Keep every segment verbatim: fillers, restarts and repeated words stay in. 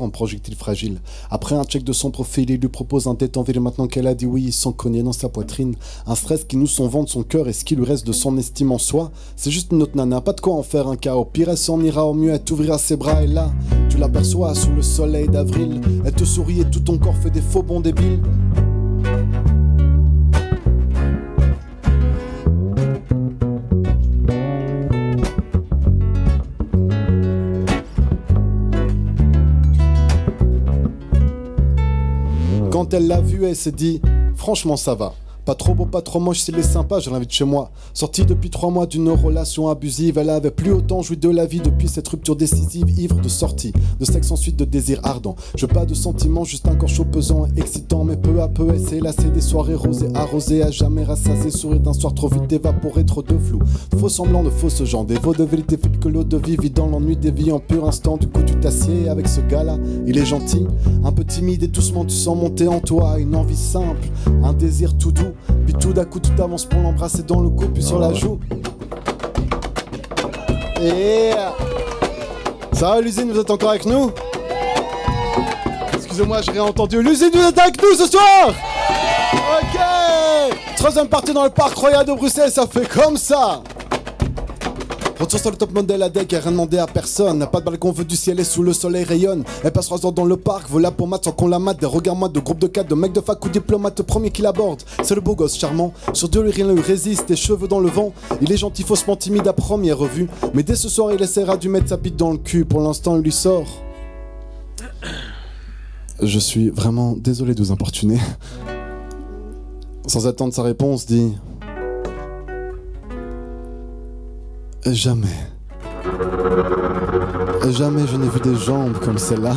un projectile fragile. Après un check de son profil, il lui propose un tête en ville. Maintenant qu'elle a dit oui, il s'en cognait dans sa poitrine. Un stress qui nous son vent de son cœur et ce qui lui reste de son estime en soi. C'est juste une autre nana, pas de quoi en faire un cas. Au pire, elle s'en ira, au mieux, elle t'ouvrira ses bras. Et là, tu l'aperçois sous le soleil d'avril. Elle te sourit et tout ton corps fait des faux bons débiles. Quand elle l'a vu, elle s'est dit « Franchement, ça va. Pas trop beau, pas trop moche, c'est les sympas, je l'invite chez moi. » Sortie depuis trois mois d'une relation abusive, elle avait plus autant joui de la vie depuis cette rupture décisive, ivre de sortie, de sexe ensuite de désir ardent. Je veux pas de sentiments, juste un corps chaud, pesant et excitant. Mais peu à peu, elle s'est lassée des soirées rosées, arrosées, à jamais rassasié, sourire d'un soir trop vite évaporé, trop de flou. De faux semblants, de fausses gens, des veaux de vérité file que l'eau de vie vit dans l'ennui des vies en pur instant. Du coup, tu t'assieds avec ce gars-là, il est gentil, un peu timide et doucement tu sens monter en toi une envie simple, un désir tout doux. Puis tout d'un coup, tu t'avances pour l'embrasser dans le cou, puis sur la joue. Et ça va, l'usine, vous êtes encore avec nous? Excusez-moi, j'ai rien entendu. L'usine, vous êtes avec nous ce soir? Ok. Troisième partie dans le parc Royal de Bruxelles, ça fait comme ça. Retour sur le top modèle à deck, elle rien demandé à personne. N'a pas de balcon, veut du ciel et sous le soleil rayonne. Elle passe trois heures dans le parc, veut la pommade sans qu'on la mate. Des regards moites de groupe de quatre, de mecs de fac ou diplomate, le premier qui l'aborde. C'est le beau gosse charmant, sur Dieu lui rien ne lui résiste. Les cheveux dans le vent, il est gentil, faussement timide à première revue. Mais dès ce soir, il essaiera de mettre sa bite dans le cul. Pour l'instant, il lui sort. Je suis vraiment désolé de vous importuner. Sans attendre sa réponse, dit... Jamais. Jamais je n'ai vu des jambes comme celle-là.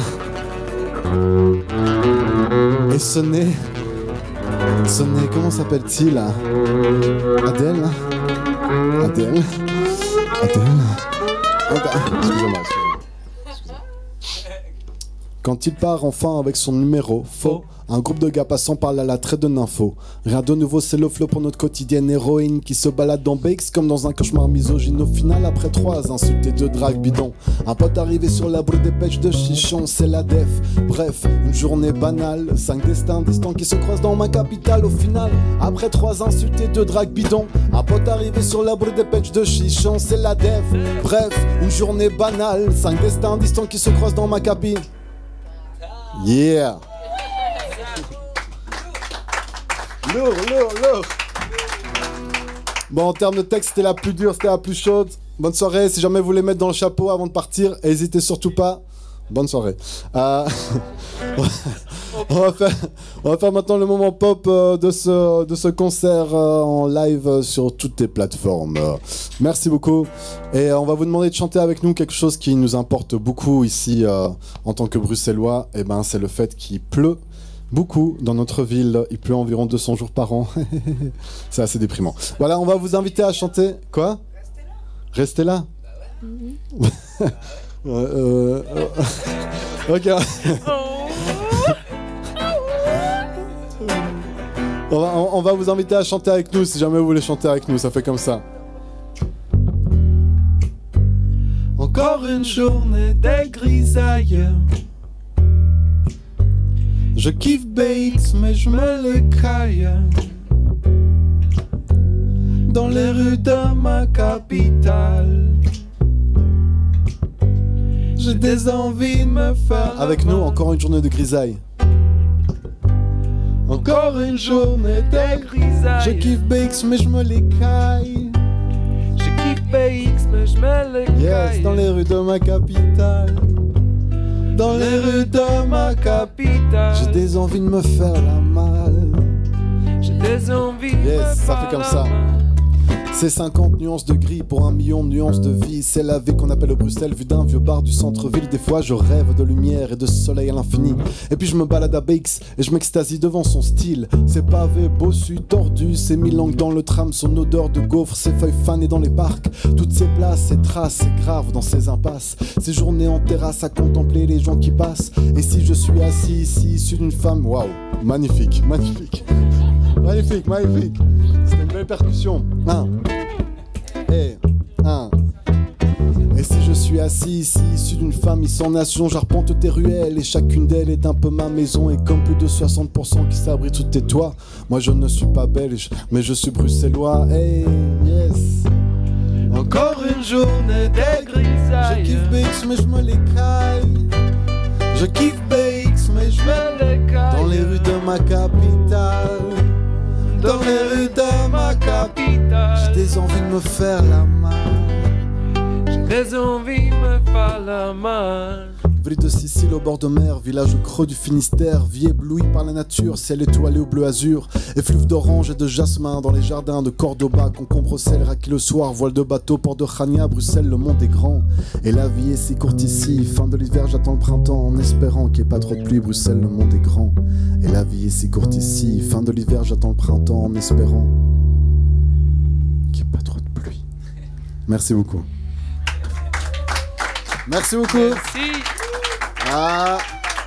Et ce nez... Ce nez, comment s'appelle-t-il? Adèle Adèle Adèle Adèle Excusez-moi, excusez-moi. Quand il part enfin avec son numéro faux, un groupe de gars passant par la latrée de nympho. Rien de nouveau, c'est le flow pour notre quotidienne héroïne qui se balade dans Bakes comme dans un cauchemar misogyne. Au final, après trois insultes et deux dragues bidons, un pote arrivé sur l'abri des pêches de chichon, c'est la def. Bref, une journée banale, cinq destins distants qui se croisent dans ma capitale. Au final, après trois insultes et deux dragues bidons, un pote arrivé sur l'abri des pêches de chichon, c'est la def. Bref, une journée banale, cinq destins distants qui se croisent dans ma capitale. Yeah. Lourd, lourd, lourd. Bon, en termes de texte, c'était la plus dure, c'était la plus chaude. Bonne soirée, si jamais vous voulez mettre dans le chapeau avant de partir, n'hésitez surtout pas. Bonne soirée. Euh... on, va faire, on va faire maintenant le moment pop euh, de, ce, de ce concert euh, en live euh, sur toutes les plateformes. Euh, merci beaucoup. Et euh, on va vous demander de chanter avec nous quelque chose qui nous importe beaucoup ici euh, en tant que Bruxellois. Et ben, c'est le fait qu'il pleut beaucoup dans notre ville. Il pleut environ deux cents jours par an. C'est assez déprimant. Voilà, on va vous inviter à chanter. Quoi? Restez là. Restez là. Bah ouais. euh, euh, ok. on, va, on, on va vous inviter à chanter avec nous si jamais vous voulez chanter avec nous. Ça fait comme ça. Encore une journée de grisaille. Je kiffe B X mais je me le caille. Dans les rues de ma capitale. J'ai des envies de me faire. Avec nous, encore une journée de grisaille. Encore une journée de grisaille. Je kiffe B X mais je me les caille. Je kiffe B X mais je me le caille. Yes, dans les rues de ma capitale. Dans les rues de ma capitale. J'ai des envies de me faire la malle. J'ai des envies de yes, me ça faire fait comme la ça. malle. C'est cinquante nuances de gris pour un million de nuances de vie. C'est la vie qu'on appelle Bruxelles, vue d'un vieux bar du centre-ville. Des fois je rêve de lumière et de soleil à l'infini. Et puis je me balade à Bakes et je m'extasie devant son style. C'est pavé, bossu, tordu, c'est mille langues dans le tram. Son odeur de gaufre, ses feuilles fanées dans les parcs. Toutes ces places, ces traces, ces graves dans ces impasses. Ces journées en terrasse à contempler les gens qui passent. Et si je suis assis ici, issu d'une femme, waouh, magnifique, magnifique. Magnifique, magnifique. C'était une belle percussion. Un. Et un. Et si je suis suis assis ici, issu d'une famille sans nation. J'arpente tes ruelles et chacune d'elles est un peu ma maison. Et comme plus de soixante pour cent qui s'abritent sous tes toits, moi je ne suis pas belge, mais je suis bruxellois. Hey, yes. Encore une journée de grisaille. Je kiffe B X mais je me l'écaille. Je kiffe B X mais je me l'écaille. Dans les rues de ma capitale. Dans les rues de ma capitale. J'ai des envies de me faire la malle. J'ai des envies de me faire la malle. Ville de Sicile au bord de mer, village au creux du Finistère, vie éblouie par la nature, ciel étoilé au bleu azur, effluve d'orange et de jasmin dans les jardins de Cordoba, concombre au sel, raki le soir, voile de bateau, port de Chania, Bruxelles, le monde est grand. Et la vie est si courte ici, fin de l'hiver, j'attends le printemps en espérant qu'il n'y ait pas trop de pluie, Bruxelles, le monde est grand. Et la vie est si courte ici, fin de l'hiver, j'attends le printemps en espérant qu'il n'y ait pas trop de pluie. Merci beaucoup. Merci beaucoup. Merci. Ah.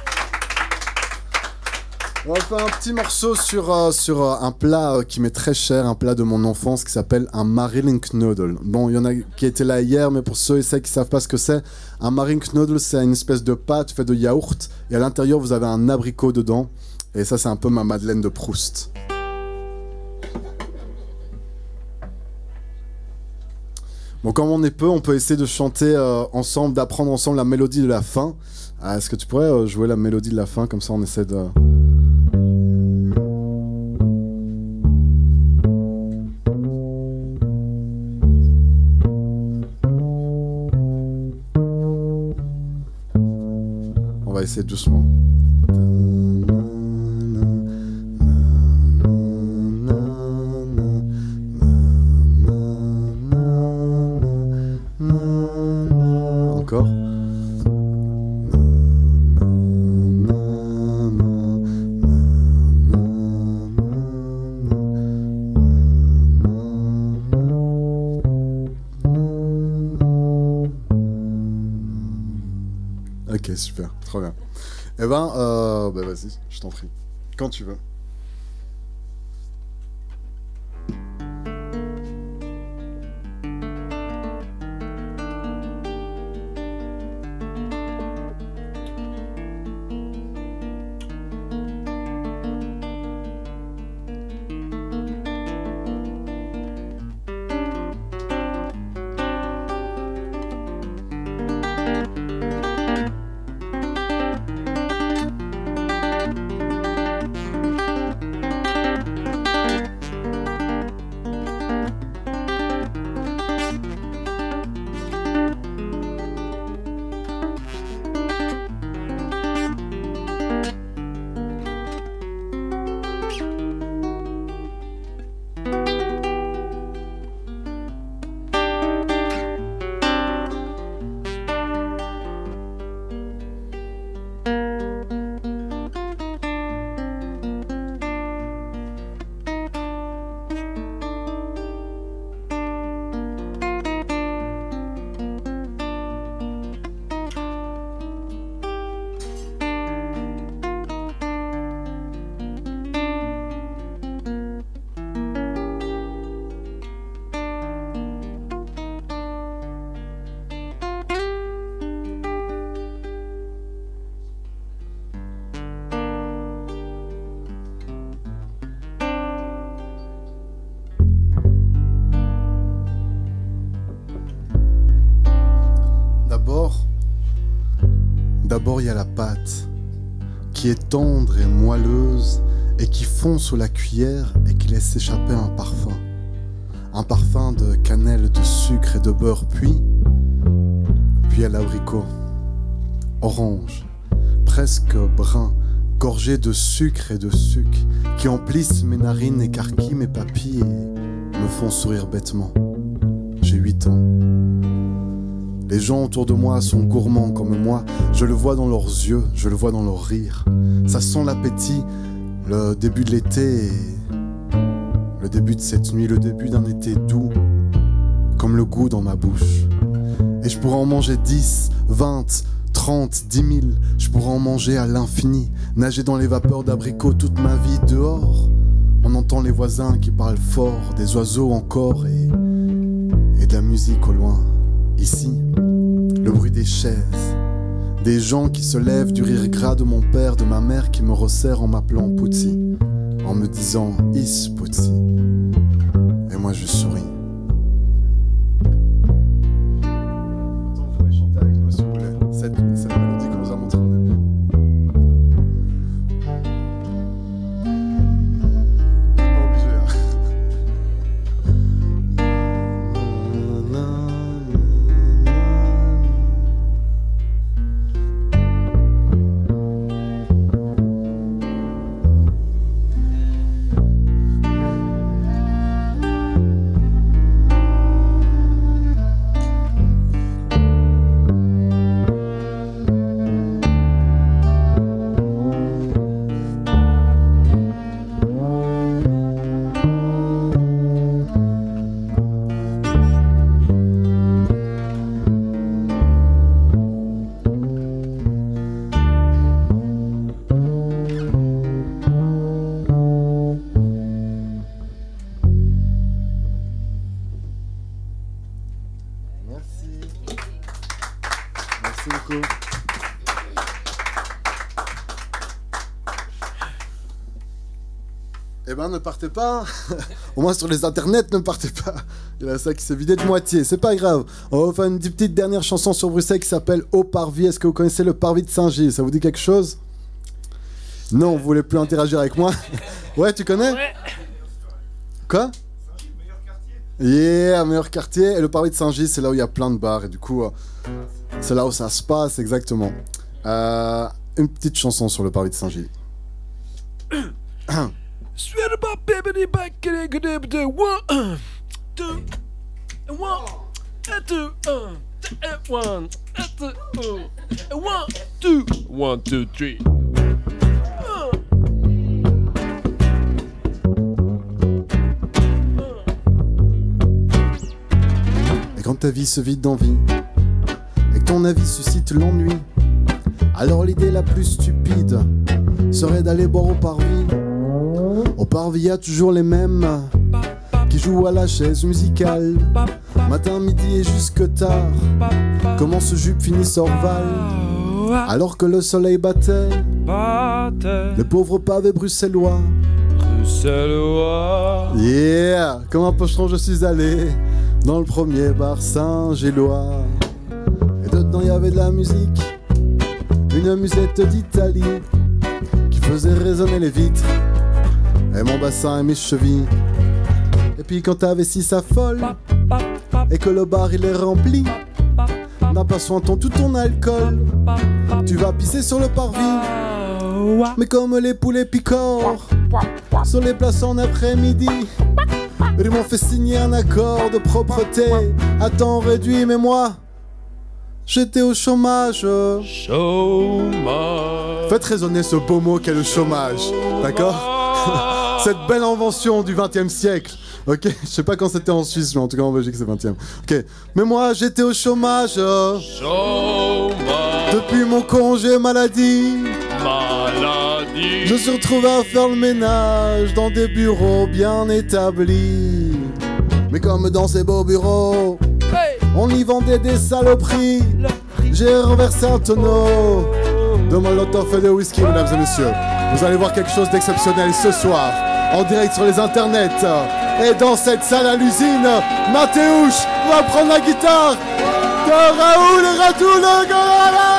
On va faire un petit morceau sur, euh, sur euh, un plat euh, qui m'est très cher, un plat de mon enfance qui s'appelle un Marillenknödel. Bon, il y en a qui étaient là hier, mais pour ceux et celles qui ne savent pas ce que c'est, un Marillenknödel, c'est une espèce de pâte faite de yaourt, et à l'intérieur, vous avez un abricot dedans, et ça, c'est un peu ma Madeleine de Proust. Bon, comme on est peu, on peut essayer de chanter euh, ensemble, d'apprendre ensemble la mélodie de la fin. Ah, est-ce que tu pourrais euh, jouer la mélodie de la fin, comme ça on essaie de... On va essayer doucement. Encore. Ok, super, trop bien. Eh ben, euh, bah vas-y, je t'en prie. Quand tu veux. D'abord, il y a la pâte, qui est tendre et moelleuse, et qui fond sous la cuillère et qui laisse s'échapper un parfum. Un parfum de cannelle, de sucre et de beurre, puis... Puis il y a l'abricot, orange, presque brun, gorgé de sucre et de sucre, qui emplissent mes narines, écarquillent mes papilles et me font sourire bêtement. J'ai huit ans. Les gens autour de moi sont gourmands comme moi. Je le vois dans leurs yeux, je le vois dans leur rire. Ça sent l'appétit, le début de l'été et le début de cette nuit, le début d'un été doux, comme le goût dans ma bouche. Et je pourrais en manger dix, vingt, trente, dix mille. Je pourrais en manger à l'infini, nager dans les vapeurs d'abricots toute ma vie dehors. On entend les voisins qui parlent fort, des oiseaux encore et, et de la musique au loin. Ici, le bruit des chaises. Des gens qui se lèvent du rire gras de mon père, de ma mère qui me resserre en m'appelant Pouti, en me disant Is Pouti. Et moi je souris. Attends, vous pouvez chanter avec nous si vous voulez. Cette, cette mélodie qu'on vous a montrée au début. Pas obligé, hein. Eh ben ne partez pas, au moins sur les internets ne partez pas. Il y a ça qui s'est vidé de moitié, c'est pas grave. On va faire une petite dernière chanson sur Bruxelles qui s'appelle Au Parvis. Est-ce que vous connaissez le Parvis de Saint-Gilles? Ça vous dit quelque chose? Non, vous voulez plus interagir avec moi? Ouais, tu connais? Ouais. Quoi? Saint-Gilles, meilleur quartier. Yeah, meilleur quartier. Et le Parvis de Saint-Gilles, c'est là où il y a plein de bars et du coup, euh, c'est là où ça se passe exactement. Euh, une petite chanson sur le Parvis de Saint-Gilles. Swear about baby back in the one, two, one, two, one, one, two, one, two, three. Et quand ta vie se vide d'envie et que ton avis suscite l'ennui, alors l'idée la plus stupide serait d'aller boire au Parvis. Au Parvis, y a toujours les mêmes qui jouent à la chaise musicale. Matin, midi et jusque tard. Comment ce jupe finit Orval alors que le soleil battait le pauvre pavé bruxellois. Bruxellois. Yeah, comme un pocheron je suis allé dans le premier bar Saint-Gélois. Et dedans y avait de la musique, une musette d'Italie qui faisait résonner les vitres et mon bassin et mes chevilles. Et puis quand ta vessie s'affole et que le bar il est rempli, n'a pas soin ton tout ton alcool, tu vas pisser sur le parvis. Mais comme les poulets picorent sur les places en après-midi, ils m'ont fait signer un accord de propreté à temps réduit. Mais moi j'étais au chômage. Chômage. Faites résonner ce beau mot qu'est le chômage, d'accord? Cette belle invention du vingtième siècle. Ok, je sais pas quand c'était en Suisse, mais en tout cas en Belgique c'est vingtième. Ok, mais moi j'étais au chômage. Chômage. Depuis mon congé maladie. Maladie. Je suis retrouvé à faire le ménage dans des bureaux bien établis. Mais comme dans ces beaux bureaux, hey, on y vendait des saloperies. J'ai renversé un tonneau de molotov et de whisky, mesdames et messieurs. Vous allez voir quelque chose d'exceptionnel ce soir, en direct sur les internets. Et dans cette salle à l'usine, Mathéouche va prendre la guitare de Raoul et Radou le Golala.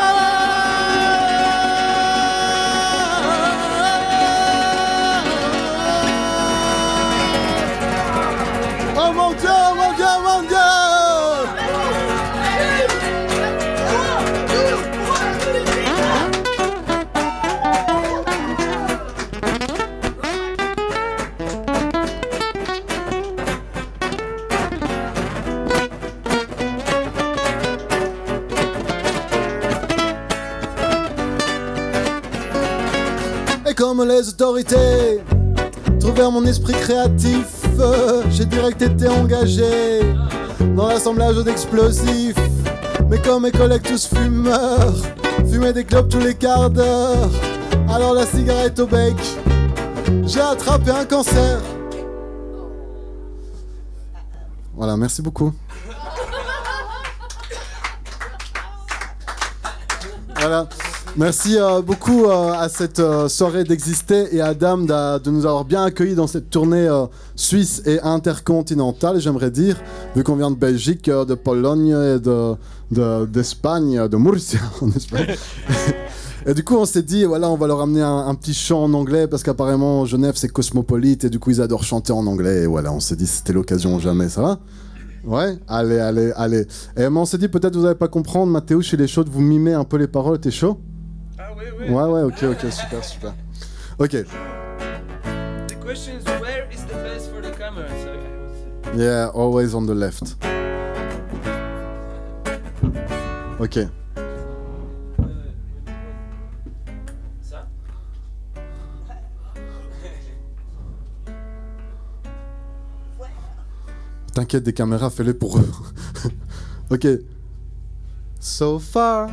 Oh mon Dieu, mon Dieu, mon Dieu. Comme les autorités trouvèrent mon esprit créatif, j'ai direct été engagé dans l'assemblage d'explosifs. Mais comme mes collègues tous fumeurs fumaient des clopes tous les quarts d'heure, alors la cigarette au bec, j'ai attrapé un cancer. Voilà, merci beaucoup. Voilà. Merci euh, beaucoup euh, à cette euh, soirée d'exister et à Adam de, de nous avoir bien accueillis dans cette tournée euh, suisse et intercontinentale, j'aimerais dire, vu qu'on vient de Belgique, euh, de Pologne et de, de, d'Espagne, de Murcia en Espagne. Et du coup, on s'est dit, voilà, on va leur amener un, un petit chant en anglais parce qu'apparemment, Genève, c'est cosmopolite et du coup, ils adorent chanter en anglais. Et voilà, on s'est dit, c'était l'occasion ou jamais, ça va? Ouais, allez, allez, allez. Et moi, on s'est dit, peut-être vous n'allez pas comprendre, Mathéo, chez les chauds, de vous mimer un peu les paroles, t'es chaud? Ah oui, oui. Ouais, ouais, ok, ok, super, super. Ok. The question is, where is the best for the camera? So I would say. Yeah, always on the left. Ok. Ça? T'inquiète, des caméras, fais-les pour eux. Ok. So far,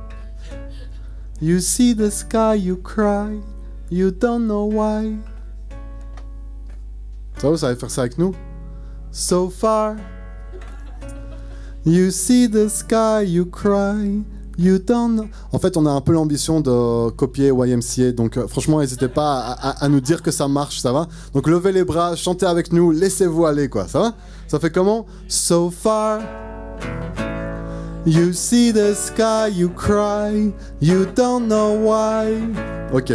you see the sky, you cry, you don't know why. Ça va, vous savez faire ça avec nous? So far, you see the sky, you cry, you don't know... En fait, on a un peu l'ambition de copier Y M C A, donc euh, franchement, n'hésitez pas à, à, à nous dire que ça marche, ça va? Donc levez les bras, chantez avec nous, laissez-vous aller, quoi, ça va? Ça fait comment? So far, you see the sky, you cry, you don't know why. Ok.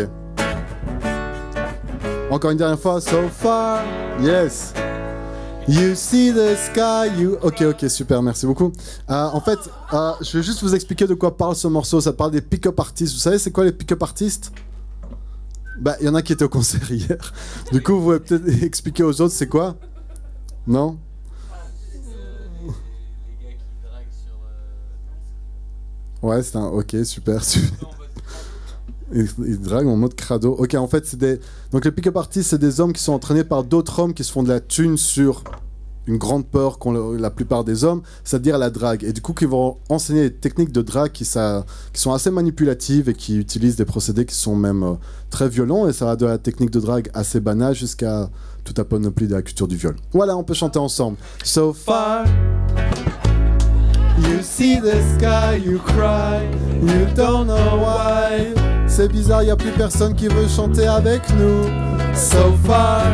Encore une dernière fois, so far, yes. You see the sky, you... Ok, ok, super, merci beaucoup. Euh, en fait, euh, je vais juste vous expliquer de quoi parle ce morceau. Ça parle des pick-up artistes. Vous savez, c'est quoi les pick-up artistes? Bah, il y en a qui étaient au concert hier. Du coup, vous pouvez peut-être expliquer aux autres, c'est quoi? Non? Ouais, c'est un... Ok, super, super. Ils, ils draguent en mode crado. Ok, en fait, c'est des... Donc les pick-up artists, c'est des hommes qui sont entraînés par d'autres hommes qui se font de la thune sur une grande peur qu'ont le- la plupart des hommes, c'est-à-dire la drague. Et du coup, qui vont enseigner des techniques de drague qui, ça... qui sont assez manipulatives et qui utilisent des procédés qui sont même euh, très violents. Et ça va de la technique de drague assez banale jusqu'à tout à panoplie de la culture du viol. Voilà, on peut chanter ensemble. So far... You see the sky, you cry, you don't know why. C'est bizarre, y a plus personne qui veut chanter avec nous. So far,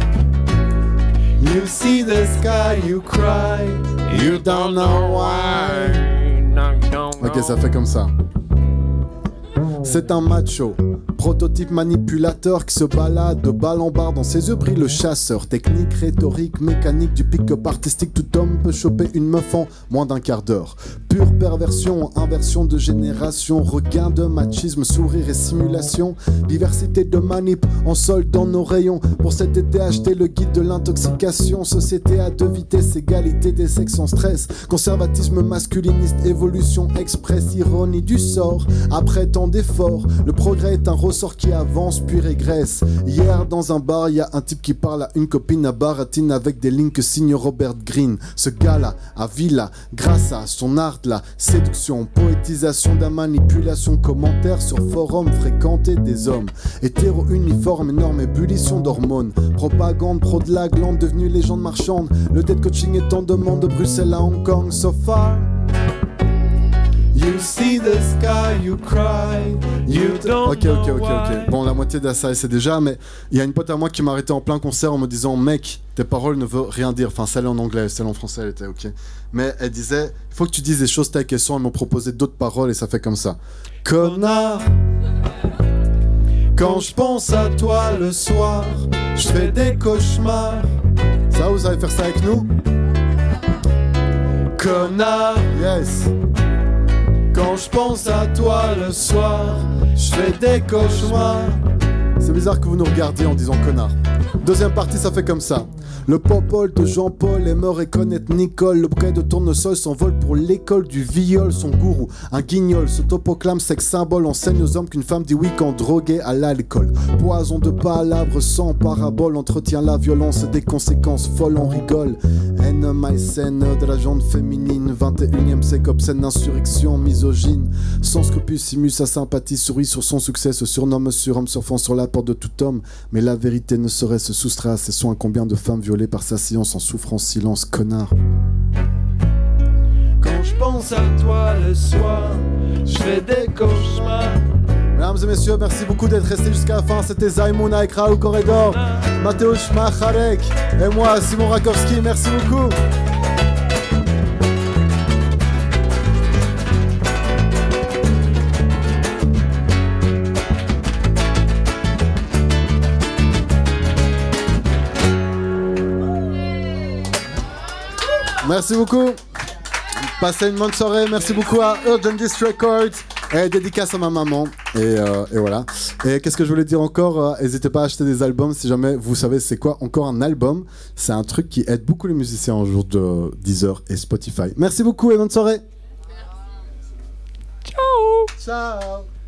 you see the sky, you cry, you don't know why. Ok, ça fait comme ça. C'est un macho, prototype manipulateur qui se balade de balle en barre. Dans ses yeux brille le chasseur. Technique, rhétorique, mécanique du pick-up artistique. Tout homme peut choper une meuf en moins d'un quart d'heure. Pure perversion, inversion de génération. Regain de machisme, sourire et simulation. Diversité de manip en solde dans nos rayons. Pour cet été acheter le guide de l'intoxication. Société à deux vitesses, égalité des sexes en stress. Conservatisme masculiniste, évolution express. Ironie du sort, après tant d'efforts. Le progrès est un ressort qui avance puis régresse. Hier dans un bar, il y a un type qui parle à une copine à baratine avec des lignes que signe Robert Greene. Ce gars-là a villa grâce à son art, la séduction, poétisation de la manipulation, commentaires sur forum fréquentés des hommes. Hétéro uniforme, énorme ébullition d'hormones. Propagande pro de la glande devenue légende marchande. Le dead coaching est en demande de Bruxelles à Hong Kong. So far, you see the sky, you cry, you don't Ok, know ok, ok, why. ok. Bon, la moitié de ça, c'est déjà, mais il y a une pote à moi qui m'a arrêté en plein concert en me disant, mec, tes paroles ne veulent rien dire. Enfin, celle en anglais, celle en français, elle était ok. Mais elle disait, il faut que tu dises des choses telles qu'elles sont. Elle m'a proposé d'autres paroles et ça fait comme ça. Connard, quand je pense à toi le soir, je fais des cauchemars. Ça, vous savez faire ça avec nous? Connard, yes. Quand je pense à toi le soir, je fais des cauchemars. C'est bizarre que vous nous regardiez en disant connard. Deuxième partie, ça fait comme ça. Le popole de Jean-Paul aimerait connaître Nicole. Le bouquet de tournesol s'envole pour l'école du viol. Son gourou, un guignol, se topoclame sexe symbole. Enseigne aux hommes qu'une femme dit oui quand droguée à l'alcool. Poison de palabres sans parabole. Entretient la violence des conséquences folles, on rigole. Haine malsaine de la jante féminine. vingt et unième siècle, obscène insurrection misogyne. Sans scrupule, simule sa sympathie, sourit sur son succès. Se surnomme surhomme, surfant sur la porte de tout homme. Mais la vérité ne saurait se soustraire à ses soins. Combien de femmes violées par sa science en souffrance, silence, connard. Quand je pense à toi le soir, je fais des cauchemars. Mesdames et messieurs, merci beaucoup d'être restés jusqu'à la fin. C'était Zaimoun avec Raoul Corridor, Mateusz Macharek et moi, Simon Rakowski. Merci beaucoup. Merci beaucoup. Passez une bonne soirée. Merci beaucoup à Urgent Disc Records. Et dédicace à ma maman. Et, euh, et voilà. Et qu'est-ce que je voulais dire encore? N'hésitez pas à acheter des albums si jamais vous savez c'est quoi encore un album. C'est un truc qui aide beaucoup les musiciens en jour de Deezer et Spotify. Merci beaucoup et bonne soirée. Ciao. Ciao.